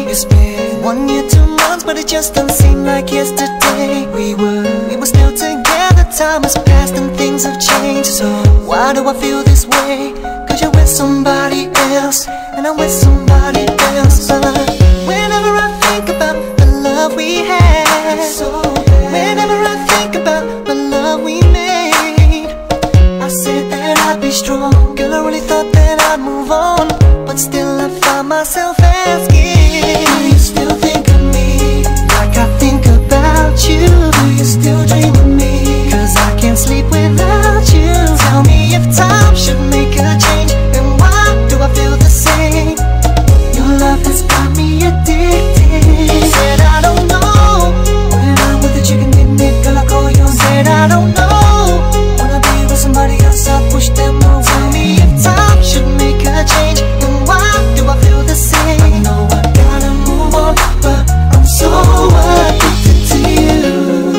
It's been 1 year, 2 months, but it just doesn't seem like yesterday. We were still together, time has passed and things have changed. So why do I feel this way? Cause you're with somebody else, and I'm with somebody else. But whenever I think about the love we had, whenever I think about the love we made, I said that I'd be strong. Girl, I really thought that I'd move on, but still I find myself asking, do you still think of me like I think about you? Do you still dream of me? Cause I can't sleep without you. Tell me if time should make a change, and why do I feel the same? Your love has got me addicted. Said I don't know, when I'm with a chicken in it, girl I call you. Said I don't know, wanna be with somebody else, I push them away. Tell me if time should make a change, and why do I feel the same? I know I gotta move on, but I'm so addicted to you.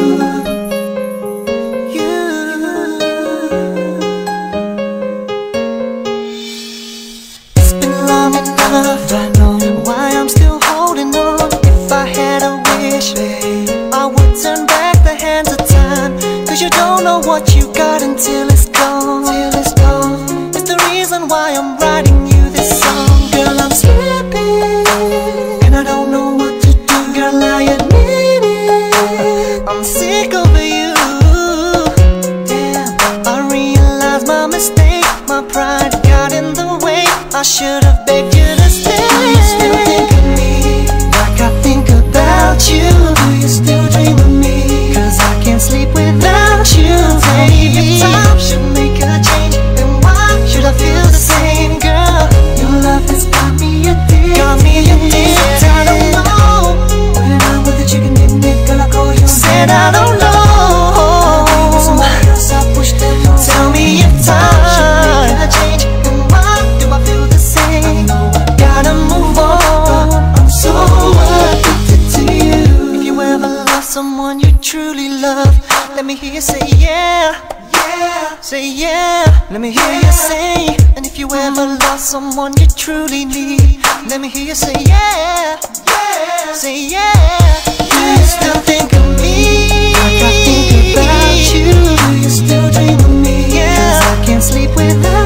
It's been long enough, I know why I'm still holding on. If I had a wish, babe, I would turn back the hands of time. Cause you don't know what you got until it's gone. It's the reason why I'm writing you this song. Girl, I'm slipping, and I don't know what to do. Girl, I admit it, I'm sick of you. Damn, I realize my mistake, my pride got in the way. I should have begged you to stay. Do you still think of me like I think about you? Do you still dream of me? Cause I can't sleep without you. Tell me if time should make a change, then why should I feel the same? Girl, your love has got me addicted. Got me addicted. I don't know, when I'm with a chicken in it, girl I call you. Said I don't know, somebody else I push them on. Tell me if time should make a change, then why do I feel the same? I know I gotta move on, I'm so addicted to you. If you ever lost someone you truly love, let me hear you say yeah, yeah. Say yeah, let me hear you say. And if you ever lost someone you truly need, let me hear you say yeah, yeah. Say yeah. Do you still think of me like I think about you? Do you still dream of me? Yeah. Cause I can't sleep without